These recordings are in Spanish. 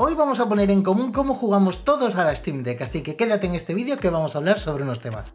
Hoy vamos a poner en común cómo jugamos todos a la Steam Deck, así que quédate en este vídeo que vamos a hablar sobre unos temas.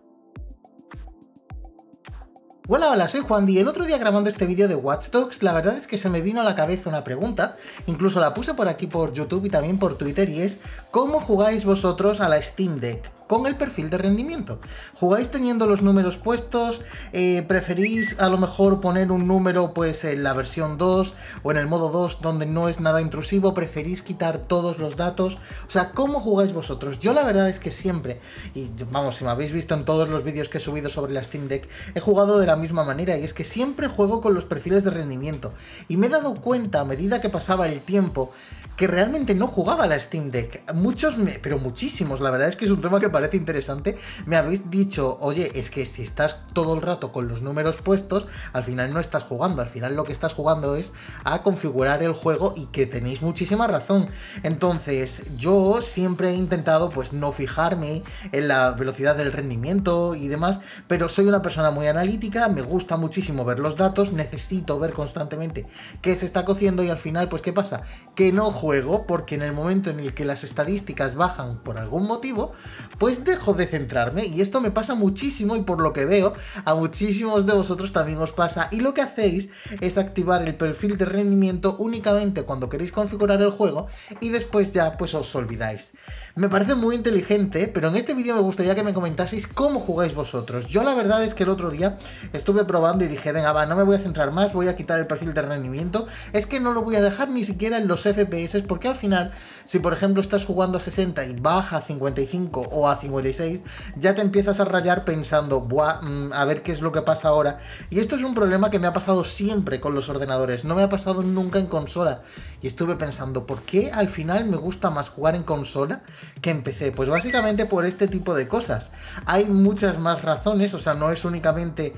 Hola, soy Juan y el otro día grabando este vídeo de Watch Dogs, la verdad es que se me vino a la cabeza una pregunta, incluso la puse por aquí por YouTube y también por Twitter, y es ¿cómo jugáis vosotros a la Steam Deck? Con el perfil de rendimiento. ¿Jugáis teniendo los números puestos? ¿Preferís a lo mejor poner un número pues en la versión 2 o en el modo 2 donde no es nada intrusivo? ¿Preferís quitar todos los datos? O sea, ¿cómo jugáis vosotros? Yo la verdad es que siempre, y vamos, si me habéis visto en todos los vídeos que he subido sobre la Steam Deck, he jugado de la misma manera, y es que siempre juego con los perfiles de rendimiento. Y me he dado cuenta a medida que pasaba el tiempo que realmente no jugaba a la Steam Deck. Pero muchísimos, la verdad es que es un tema que parece interesante. Me habéis dicho, oye, es que si estás todo el rato con los números puestos, al final no estás jugando, al final lo que estás jugando es a configurar el juego, y que tenéis muchísima razón. Entonces, yo siempre he intentado pues no fijarme en la velocidad del rendimiento y demás, pero soy una persona muy analítica, me gusta muchísimo ver los datos, necesito ver constantemente qué se está cociendo, y al final, pues ¿qué pasa? Que no juego, porque en el momento en el que las estadísticas bajan por algún motivo, pues dejo de centrarme, y esto me pasa muchísimo, y por lo que veo a muchísimos de vosotros también os pasa, y lo que hacéis es activar el perfil de rendimiento únicamente cuando queréis configurar el juego, y después ya pues os olvidáis. Me parece muy inteligente, pero en este vídeo me gustaría que me comentaseis cómo jugáis vosotros. Yo la verdad es que el otro día estuve probando y dije, venga va, no me voy a centrar más, voy a quitar el perfil de rendimiento, es que no lo voy a dejar ni siquiera en los FPS, porque al final, si por ejemplo estás jugando a 60 y baja a 55 o a 56, ya te empiezas a rayar pensando, buah, a ver qué es lo que pasa ahora. Y esto es un problema que me ha pasado siempre con los ordenadores, no me ha pasado nunca en consola. Y estuve pensando, ¿por qué al final me gusta más jugar en consola que en PC? Pues básicamente por este tipo de cosas. Hay muchas más razones, o sea, no es únicamente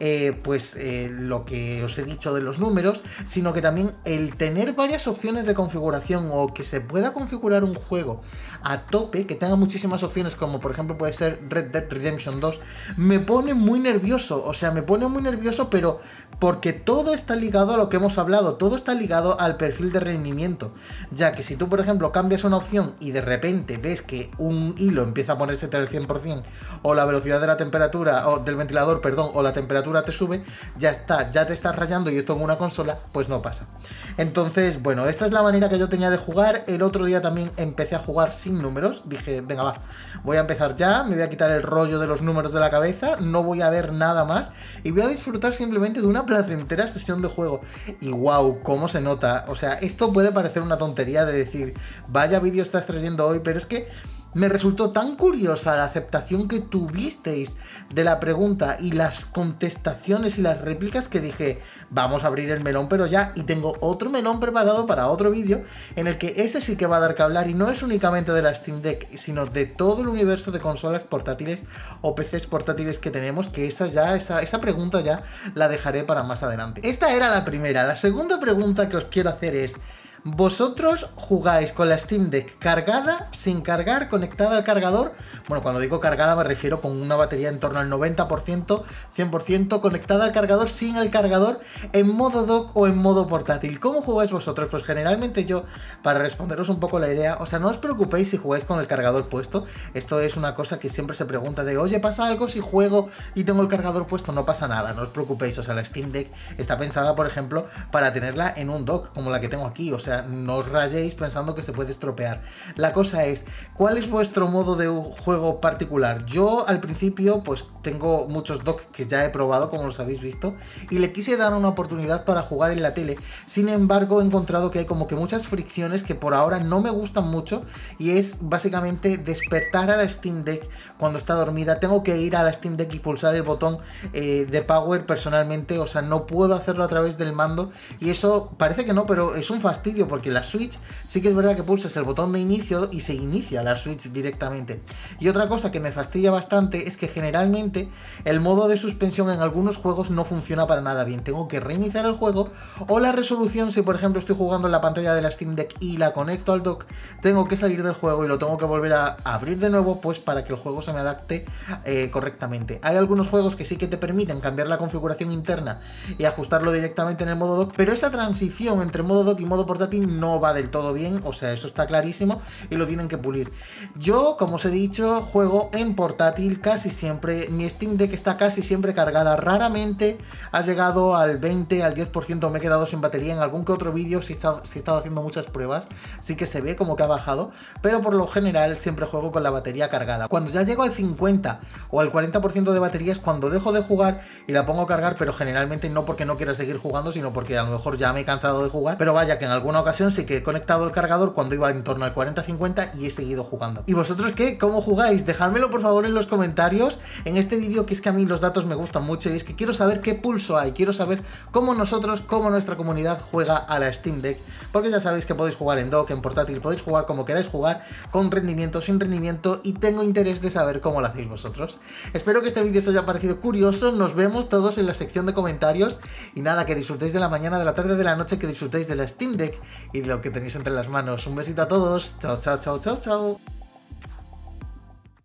lo que os he dicho de los números, sino que también el tener varias opciones de configuración, o que se pueda configurar un juego a tope, que tenga muchísimas opciones, como por ejemplo puede ser Red Dead Redemption 2, me pone muy nervioso. O sea, me pone muy nervioso, pero porque todo está ligado a lo que hemos hablado, todo está ligado al perfil de rendimiento, ya que si tú por ejemplo cambias una opción y de repente ves que un hilo empieza a ponerse al 100%, o la velocidad de la temperatura, o del ventilador, perdón, o la temperatura te sube, ya está, ya te estás rayando, y esto en una consola pues no pasa. Entonces, bueno, esta es la manera que yo tenía de jugar. El otro día también empecé a jugar sin números, dije, venga va, voy a empezar ya, me voy a quitar el rollo de los números de la cabeza, no voy a ver nada más, y voy a disfrutar simplemente de una placentera sesión de juego. Y wow, cómo se nota. O sea, esto puede parecer una tontería de decir, vaya vídeo estás trayendo hoy, pero es que me resultó tan curiosa la aceptación que tuvisteis de la pregunta y las contestaciones y las réplicas, que dije, vamos a abrir el melón pero ya. Y tengo otro melón preparado para otro vídeo en el que ese sí que va a dar que hablar, y no es únicamente de la Steam Deck, sino de todo el universo de consolas portátiles o PCs portátiles que tenemos, que esa pregunta ya la dejaré para más adelante. Esta era la primera. La segunda pregunta que os quiero hacer es, ¿vosotros jugáis con la Steam Deck cargada, sin cargar, conectada al cargador? Bueno, cuando digo cargada me refiero con una batería en torno al 90%, 100%, conectada al cargador, sin el cargador, en modo dock o en modo portátil. ¿Cómo jugáis vosotros? Pues generalmente yo, para responderos un poco la idea, o sea, no os preocupéis si jugáis con el cargador puesto. Esto es una cosa que siempre se pregunta de, oye, ¿pasa algo si juego y tengo el cargador puesto? No pasa nada, no os preocupéis. O sea, la Steam Deck está pensada, por ejemplo, para tenerla en un dock, como la que tengo aquí. O sea, no os rayéis pensando que se puede estropear. La cosa es, ¿cuál es vuestro modo de juego particular? Yo al principio pues tengo muchos docks que ya he probado, como los habéis visto, y le quise dar una oportunidad para jugar en la tele. Sin embargo, he encontrado que hay como que muchas fricciones que por ahora no me gustan mucho, y es básicamente despertar a la Steam Deck cuando está dormida. Tengo que ir a la Steam Deck y pulsar el botón de power personalmente, o sea, no puedo hacerlo a través del mando, y eso parece que no, pero es un fastidio, porque la Switch sí que es verdad que pulsas el botón de inicio y se inicia la Switch directamente. Y otra cosa que me fastidia bastante es que generalmente el modo de suspensión en algunos juegos no funciona para nada bien. Tengo que reiniciar el juego, o la resolución, si por ejemplo estoy jugando en la pantalla de la Steam Deck y la conecto al dock, tengo que salir del juego y lo tengo que volver a abrir de nuevo, pues para que el juego se me adapte correctamente. Hay algunos juegos que sí que te permiten cambiar la configuración interna y ajustarlo directamente en el modo dock, pero esa transición entre modo dock y modo portátil portátil no va del todo bien, o sea, eso está clarísimo y lo tienen que pulir. Yo, como os he dicho, juego en portátil casi siempre, mi Steam Deck está casi siempre cargada, raramente ha llegado al 20, al 10%, me he quedado sin batería en algún que otro vídeo, si he estado haciendo muchas pruebas, sí que se ve como que ha bajado, pero por lo general siempre juego con la batería cargada. Cuando ya llego al 50 o al 40% de batería es cuando dejo de jugar y la pongo a cargar, pero generalmente no porque no quiera seguir jugando, sino porque a lo mejor ya me he cansado de jugar, pero vaya que en alguna ocasión sí que he conectado el cargador cuando iba en torno al 40-50 y he seguido jugando. ¿Y vosotros qué? ¿Cómo jugáis? Dejádmelo por favor en los comentarios en este vídeo, que es que a mí los datos me gustan mucho y es que quiero saber qué pulso hay, quiero saber cómo nosotros, cómo nuestra comunidad juega a la Steam Deck, porque ya sabéis que podéis jugar en dock, en portátil, podéis jugar como queráis jugar, con rendimiento, sin rendimiento, y tengo interés de saber cómo lo hacéis vosotros. Espero que este vídeo os haya parecido curioso, nos vemos todos en la sección de comentarios y nada, que disfrutéis de la mañana, de la tarde, de la noche, que disfrutéis de la Steam Deck y de lo que tenéis entre las manos. Un besito a todos, chao, chao, chao, chao, chao.